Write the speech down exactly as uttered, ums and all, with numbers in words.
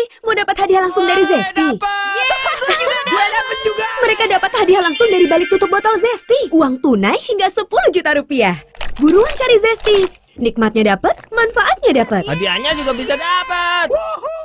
mau dapat hadiah langsung dari ZESTEA. Gue dapet juga. Mereka dapat hadiah langsung dari balik tutup botol ZESTEA. Uang tunai hingga sepuluh juta rupiah. Buruan cari ZESTEA. Nikmatnya dapat, manfaatnya dapat. Hadiahnya juga bisa dapat.